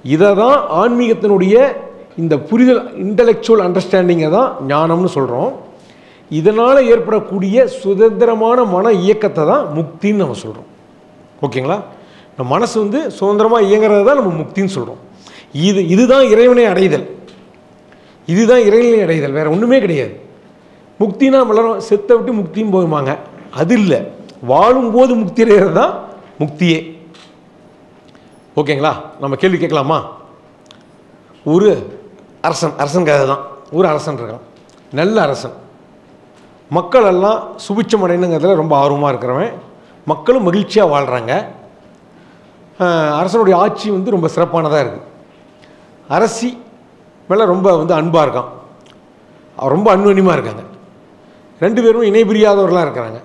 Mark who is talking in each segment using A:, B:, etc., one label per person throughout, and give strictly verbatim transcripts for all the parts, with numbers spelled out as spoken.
A: இதை தான் ஆன்மீகத்தினுடைய இந்த புரிதல் இன்டலெக்சுவல் அண்டர்ஸ்டாண்டிங்கை தான் ஞானம்னு சொல்கிறோம். இதனால் ஏற்படக்கூடிய சுதந்திரமான மன இயக்கத்தை தான் முக்தின்னு நம்ம சொல்கிறோம். ஓகேங்களா? நம்ம மனசு வந்து சுதந்திரமாக இயங்குறது தான் நம்ம முக்தின்னு சொல்கிறோம். இது இதுதான் இறைவனை அடைதல், இதுதான் இறைவனை அடைதல், வேறு ஒன்றுமே கிடையாது. முக்தினா எல்லாரும் செத்தை விட்டு முக்தியும் போகுமாங்க, அது இல்லை. வாழும்போது முக்தி அடைகிறது தான் முக்தியே. ஓகேங்களா? நம்ம கேள்வி கேட்கலாமா? ஒரு அரசன், அரசன் கதை தான். ஒரு அரசன் இருக்கான், நல்ல அரசன். மக்கள் எல்லாம் சுபிட்சம் அடையணுங்கிறதுல ரொம்ப ஆர்வமாக இருக்கிறவன், மக்களும் மகிழ்ச்சியாக வாழ்கிறாங்க. அரசனுடைய ஆட்சி வந்து ரொம்ப சிறப்பானதாக இருக்குது. அரசி மேலே ரொம்ப வந்து அன்பாக இருக்கான், ரொம்ப அன்வனியமாக இருக்காங்க. ரெண்டு பேரும் இணை பிரியாதவர்களாக இருக்கிறாங்க.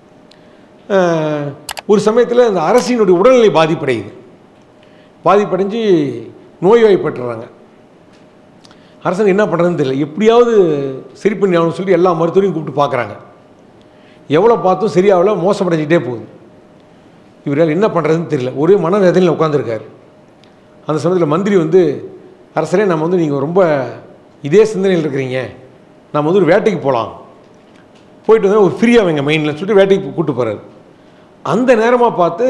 A: ஒரு சமயத்தில் இந்த அரசினுடைய உடல்நிலை பாதிப்படையுது. பாதிப்படைஞ்சு நோய்வாய்ப்பட்டுறாங்க. அரசன் என்ன பண்ணுறதுன்னு தெரியல, எப்படியாவது சரி பண்ணி ஆகணும்னு சொல்லி எல்லா மருத்துவரையும் கூப்பிட்டு பார்க்குறாங்க. எவ்வளோ பார்த்தும் சரியாகல, மோசமடைஞ்சிட்டே போகுது. இவரால் என்ன பண்ணுறதுன்னு தெரியல, ஒரே மனவேதனையில் உட்காந்துருக்காரு. அந்த சமயத்தில் மந்திரி வந்து, அரசரே நம்ம வந்து நீங்கள் ரொம்ப இதே சிந்தனையில் இருக்கிறீங்க, நம்ம வந்து ஒரு வேட்டைக்கு போகலாம், போயிட்டு வந்து ஒரு ஃப்ரீயாக வைங்க மைண்டில் சொல்லிட்டு வேட்டைக்கு கூப்பிட்டு போகிறார். அந்த நேரமாக பார்த்து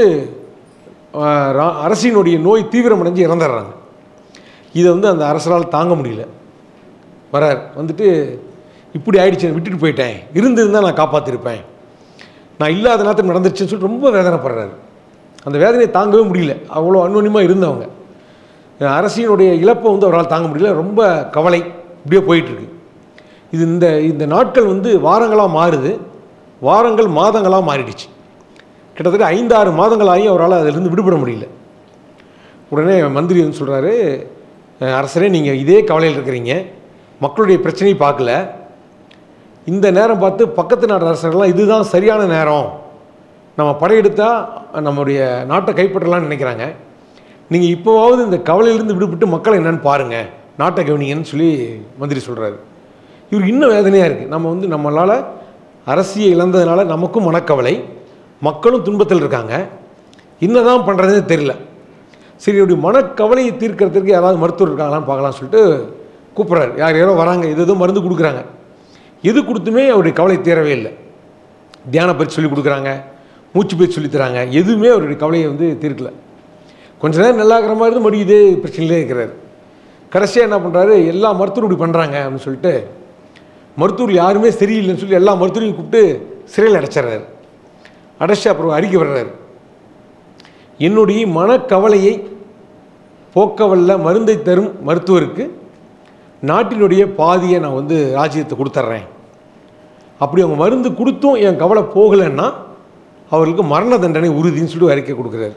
A: அரசினுடைய நோய் தீவிரமடைஞ்சு இறந்துடுறாங்க. இதை வந்து அந்த அரசரால் தாங்க முடியல. வரார், வந்துட்டு இப்படி ஆயிடுச்சு, விட்டுட்டு போயிட்டேன், இருந்திருந்தால் நான் காப்பாற்றிருப்பேன், நான் இல்லாத நேரத்தில் நடந்துருச்சுன்னு சொல்லிட்டு ரொம்ப வேதனைப்படுறாரு. அந்த வேதனையை தாங்கவே முடியல, அவ்வளோ அன்வனியமாக இருந்தவங்க. அரசினுடைய இழப்பை வந்து அவரால் தாங்க முடியல, ரொம்ப கவலை, இப்படியே போயிட்டுருக்கு. இது இந்த இந்த நாட்கள் வந்து வாரங்களாக மாறுது, வாரங்கள் மாதங்களாக மாறிடுச்சு. கிட்டத்தட்ட ஐந்தாறு மாதங்களாகி அவரால் அதிலிருந்து விடுபட முடியல. உடனே மந்திரி வந்து சொல்கிறாரு, அரசரே நீங்கள் இதே கவலையில் இருக்கிறீங்க, மக்களுடைய பிரச்சனையை பார்க்கல, இந்த நேரம் பார்த்து பக்கத்து நாட்டு அரசர்கள்லாம் இதுதான் சரியான நேரம், நம்ம படையெடுத்தால் நம்முடைய நாட்டை கைப்பற்றலாம்னு நினைக்கிறாங்க, நீங்கள் இப்போவாவது இந்த கவலையிலிருந்து விடுபட்டு மக்களை என்னென்னு பாருங்கள், நாட்டை கவனிங்கன்னு சொல்லி மந்திரி சொல்கிறாரு. இவர் இன்னும் வேதனையாக இருக்குது. நம்ம வந்து நம்மளால் அரசியை இழந்ததுனால நமக்கும் மனக்கவலை, மக்களும் துன்பத்தில் இருக்காங்க, என்னதான் பண்ணுறதுன்னு தெரியல. சரி, இப்படி மனக்கவலையை தீர்க்கறதுக்கு யாராவது மருத்துவர் இருக்காங்களான்னு பார்க்கலாம்னு சொல்லிட்டு கூப்பிட்றாரு. யார் யாரோ வராங்க, எது எதுவும் மருந்து கொடுக்குறாங்க. எது கொடுத்துமே அவருடைய கவலை தீரவே இல்லை. தியான பயிற்சி சொல்லி கொடுக்குறாங்க, மூச்சு பயிற்சி சொல்லித்தராங்க, எதுவுமே அவருடைய கவலையை வந்து தீர்க்கல. கொஞ்ச நேரம் நல்லா இருக்கிற மாதிரி இருந்து மறுபடியும் இதே பிரச்சனையிலே இருக்கிறார். கடைசியாக என்ன பண்ணுறாரு, எல்லா மருத்துவரும் இப்படி பண்ணுறாங்க அப்படின்னு சொல்லிட்டு மருத்துவர் யாருமே சரியில்லைன்னு சொல்லி எல்லா மருத்துவரையும் கூப்பிட்டு சிறையில் அடைச்சிட்றாரு. அடைச்சி அப்புறம் அறிக்கை வர்றாரு, என்னுடைய மனக்கவலையை போக்கவல்ல மருந்தை தரும் மருத்துவருக்கு நாட்டினுடைய பாதியை நான் வந்து ராஜ்யத்தை கொடுத்துட்றேன், அப்படி அவங்க மருந்து கொடுத்தும் என் கவலை போகலைன்னா அவர்களுக்கு மரண தண்டனை உறுதின்னு சொல்லி அறிக்கை கொடுக்குறாரு.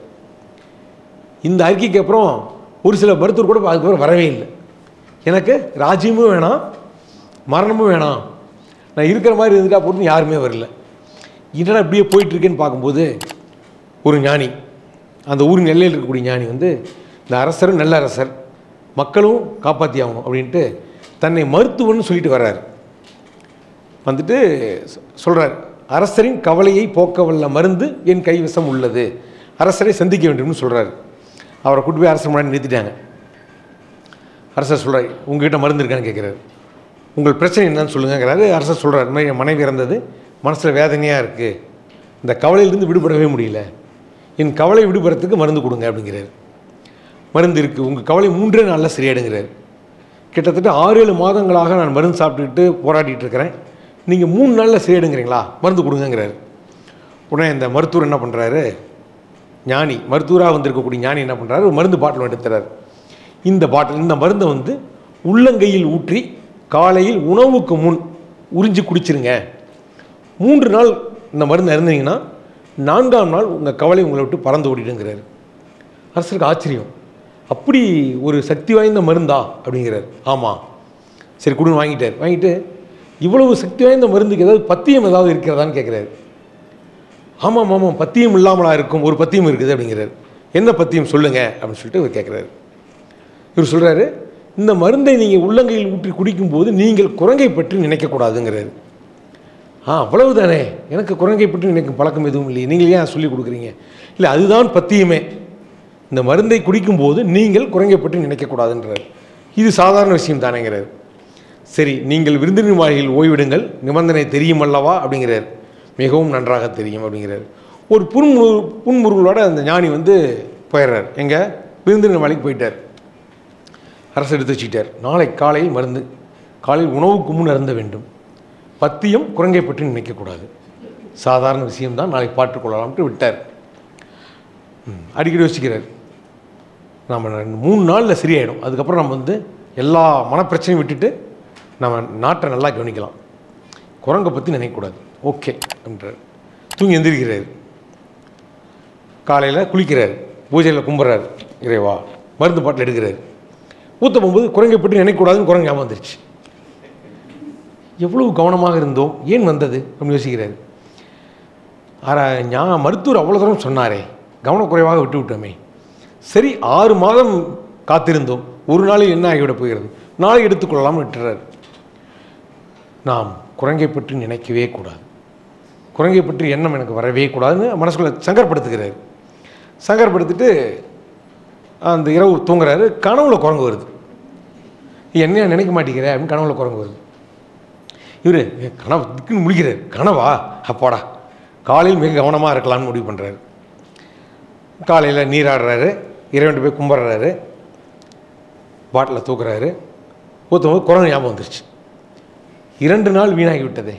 A: இந்த அறிக்கைக்கு அப்புறம் ஒரு சில மருத்துவர் கூட அதுக்கப்புறம் வரவே இல்லை. எனக்கு ராஜ்யமும் வேணாம், மரணமும் வேணாம், நான் இருக்கிற மாதிரி இருந்துட்டா போட்டு யாருமே வரல. என்னடா இப்படியே போயிட்டுருக்கேன்னு பார்க்கும்போது ஒரு ஞானி, அந்த ஊரின் எல்லையில் இருக்கக்கூடிய ஞானி வந்து, இந்த அரசரும் நல்ல அரசர், மக்களும் காப்பாற்றி ஆகணும் அப்படின்ட்டு தன்னை மருத்துவன்னு சொல்லிட்டு வர்றார். வந்துட்டு சொல்கிறார், அரசரின் கவலையை போக்க வல்ல மருந்து என் கைவசம் உள்ளது, அரசரை சந்திக்க வேண்டும்னு சொல்கிறார். அவரை கூட்டு போய் அரசர் முன்னாடி நிறுத்திட்டாங்க. அரசர் சொல்கிறார், உங்ககிட்ட மருந்து இருக்கான்னு கேட்குறாரு. உங்கள் பிரச்சனை என்னன்னு சொல்லுங்கிறாரு. அரசர் சொல்கிறார், இந்த மாதிரி என் மனைவி இறந்தது, மனசில் வேதனையாக இருக்குது, இந்த கவலையிலிருந்து விடுபடவே முடியல, என் கவலை விடுபடுறதுக்கு மருந்து கொடுங்க அப்படிங்கிறார். மருந்து இருக்குது, உங்கள் கவலை மூன்றே நாளில் சரியாடுங்கிறார். கிட்டத்தட்ட ஆறு ஏழு மாதங்களாக நான் மருந்து சாப்பிட்டுக்கிட்டு போராடிட்டு இருக்கிறேன், நீங்கள் மூணு நாளில் சரியாடுங்கிறீங்களா, மருந்து கொடுங்கங்கிறார். உடனே இந்த மருத்துவர் என்ன பண்ணுறாரு, ஞானி மருத்துவராக வந்திருக்கக்கூடிய ஞானி என்ன பண்ணுறாரு, ஒரு மருந்து பாட்டில் எடுத்துறாரு. இந்த பாட்டில், இந்த மருந்தை வந்து உள்ளங்கையில் ஊற்றி காலையில் உணவுக்கு முன் உறிஞ்சி குடிச்சிருங்க, மூன்று நாள் இந்த மருந்து இருந்தீங்கன்னா நான்காம் நாள் உங்கள் கவலை உங்களை விட்டு பறந்து ஓடிடுங்கிறார். அரசருக்கு ஆச்சரியம், அப்படி ஒரு சக்தி வாய்ந்த மருந்தா அப்படிங்கிறார். ஆமாம், சரி கொடுன்னு வாங்கிட்டார். வாங்கிட்டு இவ்வளவு சக்தி வாய்ந்த மருந்துக்கு ஏதாவது பத்தியம் ஏதாவது இருக்கிறதான்னு கேட்குறாரு. ஆமாம் ஆமாம், பத்தியம் இல்லாமலா இருக்கும், ஒரு பத்தியம் இருக்குது அப்படிங்கிறார். என்ன பத்தியம் சொல்லுங்கள் அப்படின்னு சொல்லிட்டு இவர் கேட்குறாரு. இவர் சொல்கிறாரு, இந்த மருந்தை நீங்கள் உள்ளங்கையில் ஊற்றி குடிக்கும்போது நீங்கள் குரங்கை பற்றி நினைக்கக்கூடாதுங்கிறாரு. ஆ அவ்வளவு தானே, எனக்கு குரங்கை பற்றி நினைக்கும் பழக்கம் எதுவும் இல்லையே, நீங்கள் ஏன் சொல்லி கொடுக்குறீங்க? இல்லை அதுதான் பத்தியமே, இந்த மருந்தை குடிக்கும்போது நீங்கள் குரங்கை பற்றி நினைக்கக்கூடாதுன்றார். இது சாதாரண விஷயம் தானேங்கிறார். சரி, நீங்கள் விருந்தினர் மாளிகையில் ஓய்விடுங்கள், நிபந்தனை தெரியும் அல்லவா அப்படிங்கிறார். மிகவும் நன்றாக தெரியும் அப்படிங்கிறார். ஒரு புன்மு புன்முருகளோட அந்த ஞானி வந்து போயிடுறார். எங்கே? விருந்தினர் மாளிகைக்கு போயிட்டார். அரசு எடுத்து வச்சுக்கிட்டார். நாளை காலையில் மருந்து, காலையில் உணவுக்கு முன் அருந்த வேண்டும், பத்தியம் குரங்கை பற்றி நினைக்கக்கூடாது, சாதாரண விஷயம்தான், நாளைக்கு பாட்டுக்கொள்ளலாம்ட்டு விட்டார். அடிக்கடி யோசிக்கிறார், நம்ம மூணு நாளில் சரியாயிடும், அதுக்கப்புறம் நம்ம வந்து எல்லா மனப்பிரச்சனையும் விட்டுட்டு நம்ம நாட்டை நல்லா கவனிக்கலாம், குரங்கை பற்றி நினைக்கக்கூடாது. ஓகே அப்படின்றார். தூங்கி எந்திரிக்கிறார். காலையில் குளிக்கிறார், பூஜையில் கும்பிட்றாரு, இறைவா மருந்து பாட்டில் எடுக்கிறார். ஊற்ற போகும்போது குரங்கை பற்றி நினைக்கக்கூடாதுன்னு குரங்கு ஞாபகம் வந்துருச்சு. எவ்வளவு கவனமாக இருந்தோம், ஏன் வந்தது அப்படின்னு யோசிக்கிறார். ஆரா ஞா மருத்துவர் அவ்வளோ தூரம் சொன்னாரே, கவனக்குறைவாக விட்டு விட்டோமே. சரி, ஆறு மாதம் காத்திருந்தோம், ஒரு நாளில் என்ன ஆகிவிட போகிறது, நாளை எடுத்துக்கொள்ளலாம்னு விட்டுறார். நாம் குரங்கை பற்றி நினைக்கவே கூடாது, குரங்கை பற்றி எண்ணம் எனக்கு வரவே கூடாதுன்னு மனசுக்குள்ள சங்கர்படுத்துகிறார். சங்கர்படுத்திட்டு அந்த இரவு தூங்குறாரு. கனவுல குரங்கு வருது. என்ன நினைக்க மாட்டேங்கிற அப்படின்னு கனவுல குரங்கு வருது. இவர் கனவு திக்குன்னு முழிக்கிறார். கனவா, அப்பாடா, காலையில் மிக கவனமாக இருக்கலாம்னு முடிவு பண்ணுறாரு. காலையில் நீராடுறாரு, இறைவன் போய் கும்பிட்றாரு, பாட்டில் தூக்குறாரு. ஊற்றும்போது குரங்கு ஞாபகம் வந்துருச்சு. இரண்டு நாள் வீணாகி விட்டதே,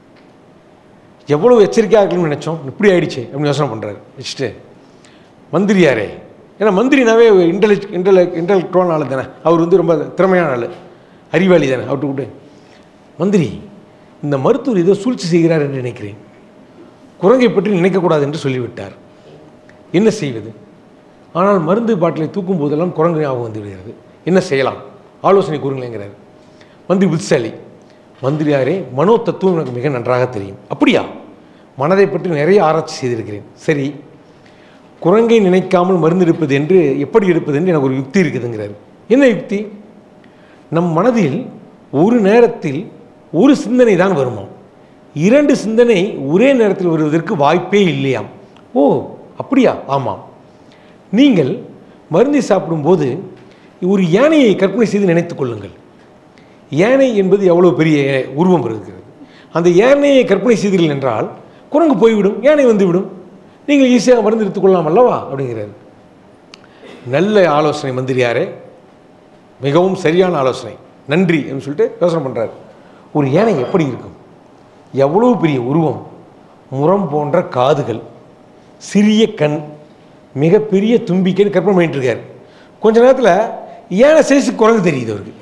A: எவ்வளோ எச்சரிக்கையாக இருக்கணும்னு நினச்சோம், இப்படி ஆயிடுச்சு அப்படின்னு யோசனை பண்ணுறாரு. வச்சுட்டு மந்திரியாரே, ஏன்னா மந்திரினாவே இன்டெலிஜ் இன்டெலெக்ட் இன்டெலெக்டுவான ஆள் தானே, அவர் வந்து ரொம்ப திறமையான ஆள், அறிவாளி தானே, அவர்கிட்ட கூப்பிட்டு, மந்திரி, இந்த மருத்துவர் ஏதோ சூழ்ச்சி செய்கிறார் என்று நினைக்கிறேன், குரங்கை பற்றி நினைக்கக்கூடாது என்று சொல்லிவிட்டார், என்ன செய்வது? ஆனால் மருந்து பாட்டிலை தூக்கும் போதெல்லாம் குரங்கு ஞாபகம் வந்து விடுகிறது, என்ன செய்யலாம், ஆலோசனை கூறுங்களேங்கிறார். மந்திரி புத்திசாலி. மந்திரியாரே, மனோ தத்துவம் எனக்கு மிக நன்றாக தெரியும். அப்படியா? மனதை பற்றி நிறைய ஆராய்ச்சி செய்திருக்கிறேன். சரி, குரங்கை நினைக்காமல் மருந்து எடுப்பது என்று எப்படி எடுப்பது என்று எனக்கு ஒரு யுக்தி இருக்குதுங்கிறார். என்ன யுக்தி? நம் மனதில் ஒரு நேரத்தில் ஒரு சிந்தனை தான் வருமா, இரண்டு சிந்தனை ஒரே நேரத்தில் வருவதற்கு வாய்ப்பே இல்லையாம். ஓ அப்படியா? ஆமாம். நீங்கள் மருந்தை சாப்பிடும்போது ஒரு யானையை கற்பனை செய்து நினைத்து கொள்ளுங்கள். யானை என்பது எவ்வளோ பெரிய உருவம் இருக்கிறது. அந்த யானையை கற்பனை செய்தீர்கள் என்றால் குரங்கு போய்விடும், யானை வந்துவிடும், நீங்கள் ஈஸியாக மருந்து எடுத்துக்கொள்ளலாம் அல்லவா அப்படிங்கிறார். நல்ல ஆலோசனை மந்திரியாரே, மிகவும் சரியான ஆலோசனை, நன்றி என்று சொல்லிட்டு யோசனை பண்ணுறாரு. ஒரு யானை எப்படி இருக்கும், எவ்வளோ பெரிய உருவம், முரம் போன்ற காதுகள், சிறிய கண், மிகப்பெரிய தும்பிக்கைன்னு கற்பனை பண்ணிட்டு இருக்கார். கொஞ்ச நேரத்தில் யானை சைஸு குரங்கு தெரியுது அவருக்கு.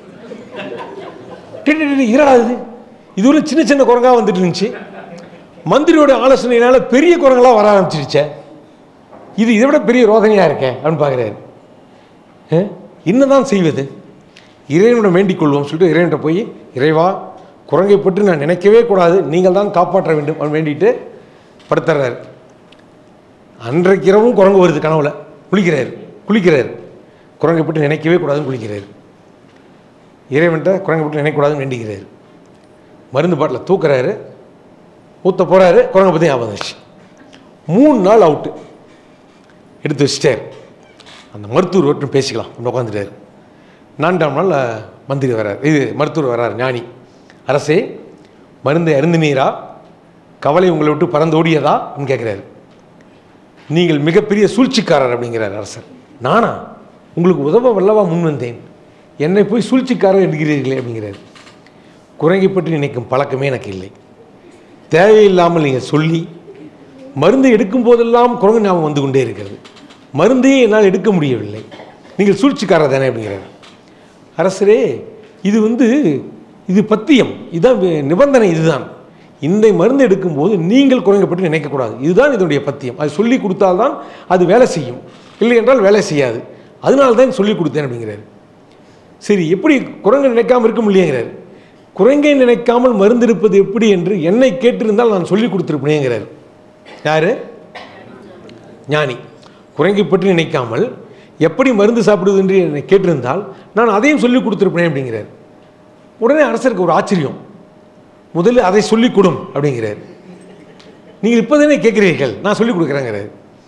A: இராது, இது ஒரு சின்ன சின்ன குரங்காக வந்துட்டு இருந்துச்சு, மந்திரியோட ஆலோசனையினால பெரிய குரங்களாக வர ஆரம்பிச்சிருச்சே, இது இதை விட பெரிய ரோதனையாக இருக்கேன் அப்படின்னு பார்க்குறாரு. என்னதான் செய்வது, இறைவனிடம் வேண்டிக் கொள்வோம் சொல்லிட்டு இறைவன்கிட்ட போய், இறைவா குரங்கை பற்றி நான் நினைக்கவே கூடாது, நீங்கள் தான் காப்பாற்ற வேண்டும் அப்படின்னு வேண்டிட்டு படுத்துறாரு. அன்றைக்கு இரவும் குரங்கு வருது கனவுல. குளிக்கிறார் குளிக்கிறார் குரங்கை பற்றி நினைக்கவே கூடாதுன்னு குளிக்கிறார். இறைவன்கிட்ட குரங்கை பற்றி நினைக்கக்கூடாதுன்னு வேண்டிக்கிறார். மருந்து பாட்டில் தூக்குறாரு, ஊற்ற போகிறாரு, குரங்கை பற்றி ஞாபகம் வந்துச்சு. மூணு நாள் அவுட்டு எடுத்து வச்சுட்டார். அந்த மருத்துவர் ஒருத்தர் பேசிக்கலாம் அப்படின்னு உட்காந்துட்டார். நான்காம் நாள் மந்திரி வர்றார், இது மருத்துவர் வர்றார். ஞானி, அரசே மருந்தை அருந்தினீரா, கவலை உங்களை விட்டு பறந்தோடியதா அப்படின்னு கேட்குறாரு. நீங்கள் மிகப்பெரிய சூழ்ச்சிக்காரர் அப்படிங்கிறார் அரசர். நானா உங்களுக்கு உதவ வல்லவா முன் வந்தேன், என்னை போய் சூழ்ச்சிக்காரர் என்கிறீர்களே அப்படிங்கிறார். குரங்கை பற்றி நினைக்கும் பழக்கமே எனக்கு இல்லை, தேவையில்லாமல் நீங்கள் சொல்லி மருந்து எடுக்கும் போதெல்லாம் குரங்கு ஞாபகம் வந்து கொண்டே இருக்கிறது, மருந்தையே என்னால் எடுக்க முடியவில்லை, நீங்கள் சூழ்ச்சிக்காரர் தானே அப்படிங்கிறார். அரசரே, இது வந்து இது பத்தியம், இதுதான் நிபந்தனை, இதுதான் இந்த மருந்து எடுக்கும்போது நீங்கள் குரங்கை பற்றி நினைக்கக்கூடாது, இதுதான் இதனுடைய பத்தியம், அது சொல்லி கொடுத்தால்தான் அது வேலை செய்யும், இல்லை என்றால் வேலை செய்யாது, அதனால தான் சொல்லி கொடுத்தேன் அப்படிங்கிறார். சரி, எப்படி குரங்கை நினைக்காமல் இருக்க முடியுங்கிறார். குரங்கை நினைக்காமல் மருந்து எடுப்பது எப்படி என்று என்னை கேட்டிருந்தால் நான் சொல்லி கொடுத்துருப்பேங்கிறார். யாரு? ஞானி. குரங்கை பற்றி நினைக்காமல் எப்படி மருந்து சாப்பிடுவது என்று என்னை கேட்டிருந்தால் நான் அதையும் சொல்லி கொடுத்துருப்பேன் அப்படிங்கிறார். உடனே அரசருக்கு ஒரு ஆச்சரியம், முதல்ல அதை சொல்லிக் கொடும் அப்படிங்கிறார். நீங்கள் இப்போ தானே கேட்குறீர்கள், நான் சொல்லிக் கொடுக்குறேங்கிறார்.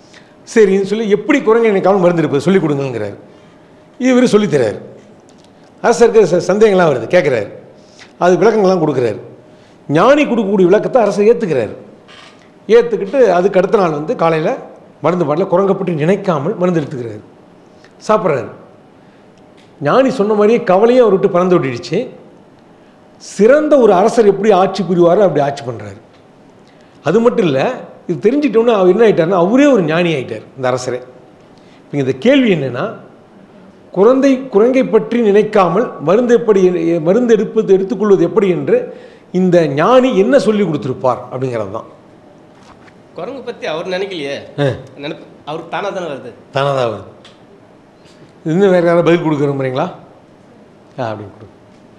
A: சரின்னு சொல்லி எப்படி குரங்கை நினைக்காமல் மருந்து எடுப்பது சொல்லிக் கொடுங்கிறார். இவர் சொல்லித்தரார். அரசருக்கு சந்தேகங்கள்லாம் வருது, கேட்குறாரு, அது விளக்கங்கள்லாம் கொடுக்குறாரு. ஞானி கொடுக்கக்கூடிய விளக்கத்தை அரசர் ஏற்றுக்கிறாரு. ஏற்றுக்கிட்டு அதுக்கு அடுத்த நாள் வந்து காலையில் மருந்து பாட்டில் குரங்கை பற்றி நினைக்காமல் மருந்து எடுத்துக்கிறாரு, சாப்பிட்றாரு. ஞானி சொன்ன மாதிரியே கவலையும் அவர் விட்டு பறந்து விட்டுடுச்சு. சிறந்த ஒரு அரசர் எப்படி ஆட்சி புரிவாரோ அப்படி ஆட்சி பண்ணுறாரு. அது மட்டும் இல்லை, இது தெரிஞ்சிட்டோன்னு அவர் என்ன ஆகிட்டார்னா அவரே ஒரு ஞானி ஆகிட்டார் இந்த அரசரே. இப்போ இந்த கேள்வி என்னென்னா, குழந்தை குரங்கை பற்றி நினைக்காமல் மருந்து எப்படி மருந்து எடுப்பது எடுத்துக்கொள்வது எப்படி என்று இந்த ஞானி என்ன சொல்லி கொடுத்துருப்பார் அப்படிங்கிறது தான்.
B: குரங்கு பற்றி அவர் நினைக்கலையே, நினைப்பு அவருக்கு தானாக தானே வருது.
A: தானாக தான் வருது. இன்னும் வேறு யாராவது பதில் கொடுக்க விரும்புகிறீங்களா? ஆ அப்படின்னு கொடு.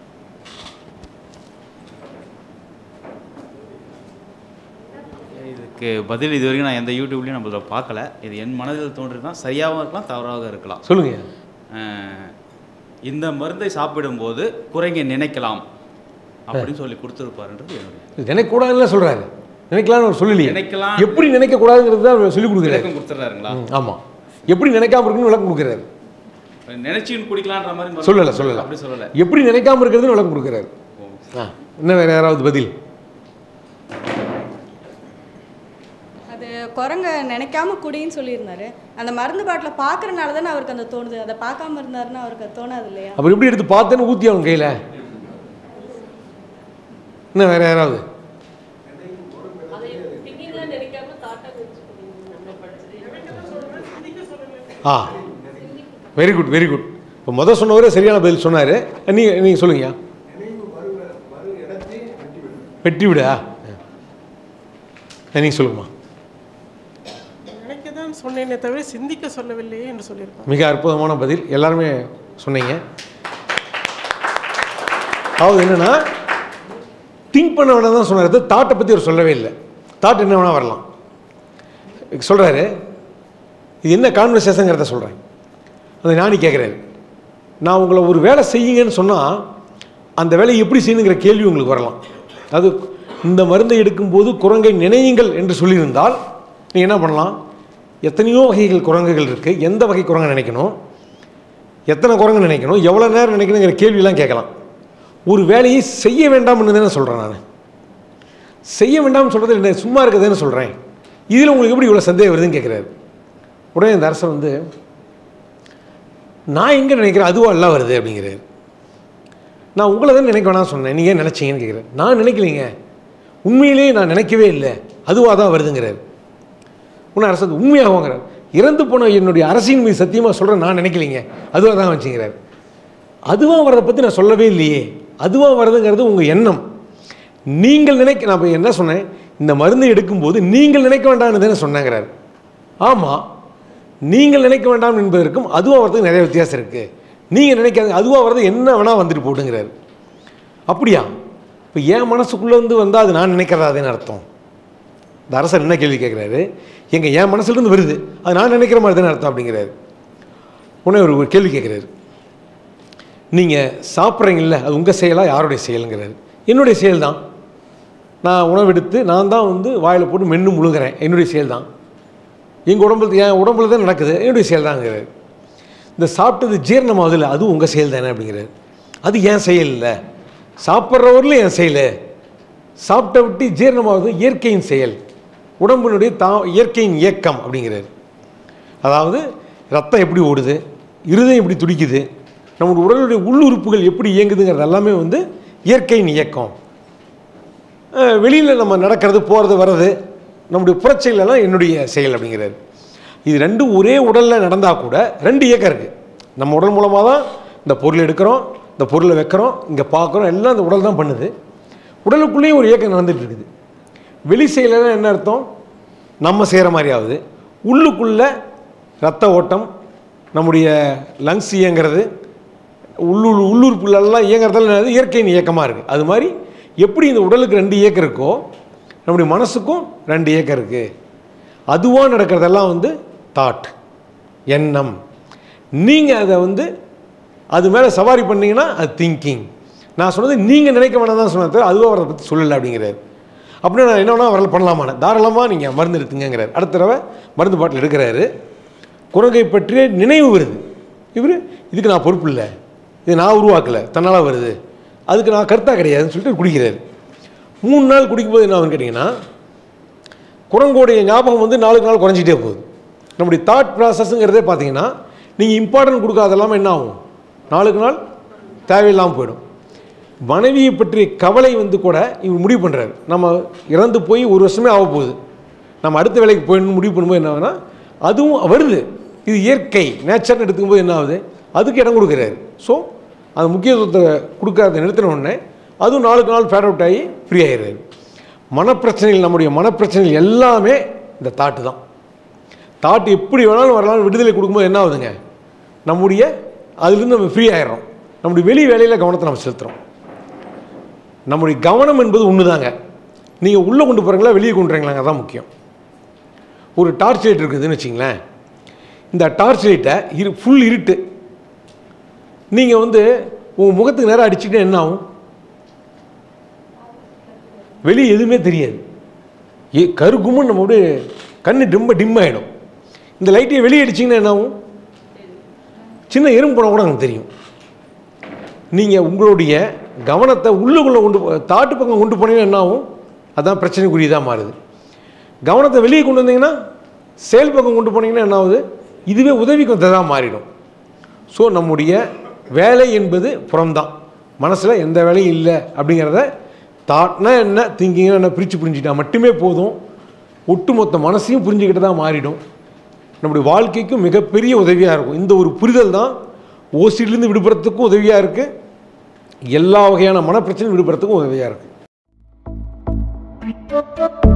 C: இதுக்கு பதில் இது வரைக்கும் நான் எந்த யூடியூப்லேயும் நம்ம இதில் பார்க்கல. இது என் மனதில் தோன்றிதான் சரியாகவும் இருக்கலாம், தவறாக இருக்கலாம்.
A: சொல்லுங்கள்.
C: இந்த மருந்தை சாப்பிடும்போது குரங்கை நினைக்கலாம் அப்படின்னு சொல்லி கொடுத்துருப்பாருன்றது என்னுடைய.
A: நினைக்கக்கூடாதுன்னு சொல்கிறாரு, நினைக்கலாம்னு அவர் சொல்லலையே.
C: நினைக்கலாம்
A: எப்படி நினைக்கக்கூடாதுங்கிறது தான் சொல்லி கொடுக்குறாரு.
C: விளக்கம் கொடுத்துட்றாருங்களா?
A: ஆமாம், எப்படி நினைக்காம இருக்குன்னு விளக்கம் கொடுக்குறாரு.
C: நினைச்சின்னு குடிக்கலான்ற மாதிரி
A: சொல்லலை சொல்லலை
C: அப்படி சொல்லலை.
A: எப்படி நினைக்காம இருக்கிறதுன்னு விளக்கம் கொடுக்குறாரு. ஆ இன்னும் வேறு யாராவது பதில்?
D: அது குரங்க நினைக்காம குடின்னு சொல்லியிருந்தாரு. அந்த மருந்து பாட்டில் பார்க்கறனால தானே அவருக்கு அந்த தோணுது. அதை பார்க்காம இருந்தாருன்னா அவருக்கு அது தோணாது இல்லையா?
A: அப்புறம் எப்படி எடுத்து பார்த்தேன்னு ஊற்றி அவங்க கையில். இன்னும் வேறு யாராவது? ஆ வெரி குட் வெரி குட். இப்போ முதல் சொன்னவரே சரியான பதில் சொன்னார். நீங்கள் நீங்கள் சொல்லுங்கய்யா. வெட்டி விடா நீங்கள் சொல்லுங்கம்மா.
E: நினைக்க தான் சொன்னேனே தவிர சிந்திக்க சொல்லவில்லையே என்று சொல்லியிருக்கோம்.
A: மிக அற்புதமான பதில், எல்லாருமே சொன்னீங்க. அதாவது என்னென்னா, திங்க் பண்ண வேணாம் தான் சொன்னார், தாட்டை பற்றி அவர் சொல்லவே இல்லை. தாட் என்ன வேணால் வரலாம் சொல்கிறாரு. இது என்ன கான்வர்சேஷனுங்கிறத சொல்கிறேன். அந்த ஞானி கேட்குறாரு, நான் உங்களை ஒரு வேலை செய்யுங்கன்னு சொன்னால் அந்த வேலையை எப்படி செய்யணுங்கிற கேள்வி உங்களுக்கு வரலாம். அது இந்த மருந்தை எடுக்கும்போது குரங்கை நினையுங்கள் என்று சொல்லியிருந்தால் நீங்கள் என்ன பண்ணலாம், எத்தனையோ வகைகள் குரங்குகள் இருக்குது, எந்த வகை குரங்கை நினைக்கணும், எத்தனை குரங்கு நினைக்கணும், எவ்வளோ நேரம் நினைக்கணுங்கிற கேள்வியெல்லாம் கேட்கலாம். ஒரு வேலையை செய்ய வேண்டாம்னு தானே சொல்கிறேன். நான் செய்ய வேண்டாம்னு சொல்கிறது என்ன, சும்மா இருக்குதுன்னு சொல்கிறேன். இதில் உங்களுக்கு எப்படி இவ்வளோ சந்தேகம் வருதுன்னு கேட்குறாரு. உடனே இந்த அரசர் வந்து, நான் எங்கே நினைக்கிறேன் அதுவாக எல்லாம் வருது அப்படிங்கிறாரு. நான் உங்களை தான் நினைக்க வேணாம் சொன்னேன், நீங்கள் ஏன் நினச்சிங்கன்னு கேட்குறேன். நான் நினைக்கலைங்க, உண்மையிலேயே நான் நினைக்கவே இல்லை, அதுவாக தான் வருதுங்கிறார். உன்னை அரசு உண்மையாகுங்கிறார். இறந்து போன என்னுடைய அரசின் மீது சத்தியமாக சொல்கிறேன், நான் நினைக்கலைங்க, அதுவாக தான் வச்சுங்கிறார். அதுவாக வரதை பற்றி நான் சொல்லவே இல்லையே, அதுவாக வருதுங்கிறது உங்கள் எண்ணம். நீங்கள் நினைக்க, நான் இப்போ என்ன சொன்னேன், இந்த மருந்தை எடுக்கும்போது நீங்கள் நினைக்க வேண்டாம்னு தானே சொன்னேங்கிறார். ஆமாம், நீங்கள் நினைக்க வேண்டாம் என்பதற்கும் அதுவாக வரதுக்கு நிறைய வித்தியாசம் இருக்குது. நீங்கள் நினைக்காது, அதுவாக வரது என்ன வேணால் வந்துட்டு போட்டுங்கிறார். அப்படியா? இப்போ என் மனசுக்குள்ளே வந்து வந்தால் அது நான் நினைக்கிறதாதுன்னு அர்த்தம். இந்த அரசர் என்ன கேள்வி கேட்குறாரு, எங்கள் என் மனசுலேருந்து வருது, அது நான் நினைக்கிற மாதிரி தானே அர்த்தம் அப்படிங்கிறாரு. உடனே ஒரு கேள்வி கேட்குறாரு, நீங்கள் சாப்பிட்றீங்கள அது உங்கள் செயலாக யாருடைய செயலுங்கிறாரு. என்னுடைய செயல் தான், நான் உணவெடுத்து நான் தான் வந்து வாயில் போட்டு மென்று முழுகிறேன், என்னுடைய செயல் தான். எங்கள் உடம்புல என் உடம்புல தான் நடக்குது, என்னுடைய செயல் தாங்கிறார். இந்த சாப்பிட்டது ஜீரணமாவது இல்லை, அதுவும் உங்கள் செயல் தானே அப்படிங்கிறார். அது ஏன் செயல் இல்லை, சாப்பிட்றவர்களும் என் செயல், சாப்பிட்ட விட்டு ஜீரணமாவது இயற்கையின் செயல், உடம்பினுடைய தா இயற்கையின் இயக்கம் அப்படிங்கிறார். அதாவது ரத்தம் எப்படி ஓடுது, இருதயம் எப்படி துடிக்குது, நம்முடைய உடலுடைய உள்ளுறுப்புகள் எப்படி இயங்குதுங்கிறது எல்லாமே வந்து இயற்கையின் இயக்கம். வெளியில் நம்ம நடக்கிறது போகிறது வர்றது நம்முடைய புறச்செயலெல்லாம் என்னுடைய செயல் அப்படிங்கிறாரு. இது ரெண்டும் ஒரே உடலில் நடந்தால் கூட ரெண்டு இயக்கம் இருக்குது. நம்ம உடல் மூலமாக தான் இந்த பொருளை எடுக்கிறோம், இந்த பொருளை வைக்கிறோம், இங்கே பார்க்குறோம், எல்லாம் இந்த உடல் தான் பண்ணுது. உடலுக்குள்ளேயும் ஒரு இயக்கம் நடந்துகிட்டு இருக்குது. வெளி செயலெல்லாம் என்ன அர்த்தம், நம்ம செய்கிற மாதிரி ஆகுது. உள்ளுக்குள்ளே ரத்த ஓட்டம், நம்முடைய லங்ஸ் இயங்கிறது, உள்ளூர் உள்ளுறுப்புகளெல்லாம் இயங்கிறதெல்லாம் இயற்கையின் இயக்கமாக இருக்குது. அது மாதிரி எப்படி இந்த உடலுக்கு ரெண்டு இயக்கம் இருக்கோ நம்முடைய மனசுக்கும் ரெண்டு இயக்கம் இருக்குது. அதுவாக நடக்கிறதெல்லாம் வந்து தாட், எண்ணம். நீங்கள் அதை வந்து அது மேலே சவாரி பண்ணிங்கன்னா அது திங்கிங். நான் சொன்னது நீங்கள் நினைக்க வேணாம் தான் சொன்னது, அதுவாக வரதை பற்றி சொல்லலை அப்படிங்கிறார். அப்படின்னா நான் என்ன வேணால் வரல பண்ணலாமாண்ணே, தாராளமாக நீங்கள் மருந்து எடுத்துங்கிறார். அடுத்த தடவை மருந்து பாட்டில் எடுக்கிறாரு. குரங்கை பற்றிய நினைவு வருது. இவர் இதுக்கு நான் பொறுப்பு இல்லை, இது நான் உருவாக்கலை, தன்னால் வருது, அதுக்கு நான் கருத்தாக கிடையாதுன்னு சொல்லிட்டு குடிக்கிறாரு. மூணு நாள் குடிக்கும்போது என்ன ஆகுன்னு கேட்டிங்கன்னா, குரங்கோடைய ஞாபகம் வந்து நாளுக்கு நாள் குறைஞ்சிட்டே போகுது. நம்முடைய தாட் ப்ராசஸ்ங்கிறதே பார்த்தீங்கன்னா, நீங்கள் இம்பார்ட்டன்ட் கொடுக்காத இல்லாமல் என்ன ஆகும், நாளுக்கு நாள் தேவையில்லாமல் போயிடும். மனைவியை பற்றிய கவலை வந்து கூட இவர் முடிவு பண்ணுறாரு. நம்ம இறந்து போய் ஒரு வருஷமே ஆக போகுது, நம்ம அடுத்த வேலைக்கு போயிடணும்னு முடிவு பண்ணும்போது என்ன ஆகுதுன்னா, அதுவும் வருது, இது இயற்கை நேச்சர்னு எடுத்துக்கும்போது என்ன ஆகுது, அதுக்கு இடம் கொடுக்குறாரு. ஸோ அந்த முக்கியத்துவத்தை கொடுக்காத நிறுத்தின உடனே அதுவும் நாளுக்கு நாள் ஃபேட் அவுட் ஆகி ஃப்ரீ ஆகிடுறாரு. மனப்பிரச்சனைகள், நம்முடைய மனப்பிரச்சனைகள் எல்லாமே இந்த தாட்டு தான். தாட்டு எப்படி வேணாலும் வரலாம்னு விடுதலை கொடுக்கும்போது என்ன ஆகுதுங்க, நம்முடைய அதுலேருந்து நம்ம ஃப்ரீ ஆகிடுறோம். நம்முடைய வெளி வேலையில் கவனத்தை நம்ம செலுத்துகிறோம். நம்முடைய கவனம் என்பது ஒன்று தாங்க. நீங்கள் உள்ளே கொண்டு போகிறீங்களா வெளியே கொண்டு வரீங்களாங்க, தான் முக்கியம். ஒரு டார்ச் லைட் இருக்குதுன்னு வச்சிங்களேன், இந்த டார்ச் லைட்டை இரு ஃபுல் இருட்டு நீங்கள் வந்து உங்கள் முகத்துக்கு நேரம் அடிச்சுட்டு என்ன ஆகும், வெளியே எதுவுமே தெரியாது, ஏ கருக்கும்னு நம்ம அப்படியே கண்ணு ரொம்ப டிம் ஆகிடும். இந்த லைட்டையை வெளியே அடிச்சிங்கன்னா என்ன ஆகும், சின்ன எறும்பு போனால் கூட எனக்கு தெரியும். நீங்கள் உங்களுடைய கவனத்தை உள்ளுக்குள்ளே கொண்டு தாட்டு பக்கம் கொண்டு போனீங்கன்னா என்ன ஆகும், அதுதான் பிரச்சனைக்குரியதாக மாறுது. கவனத்தை வெளியே கொண்டு வந்தீங்கன்னா, செயல் பக்கம் கொண்டு போனீங்கன்னா என்ன ஆகுது, இதுவே உதவிக்கு வந்ததாக மாறிடும். ஸோ நம்முடைய வேலை என்பது புறம்தான், மனசில் எந்த வேலையும் இல்லை அப்படிங்கிறத தாட்னா என்ன, திங்கிங்னா என்ன பிரித்து புரிஞ்சுக்கிட்டா மட்டுமே போதும். ஒட்டுமொத்த மனசையும் புரிஞ்சுக்கிட்டு தான் மாறிடும். நம்முடைய வாழ்க்கைக்கும் மிகப்பெரிய உதவியாக இருக்கும். இந்த ஒரு புரிதல் தான் ஓசிலிருந்து விடுபடுறதுக்கும் உதவியாக இருக்குது, எல்லா வகையான மனப்பிரச்சனையும் விடுபடுறதுக்கும் உதவியாக இருக்குது.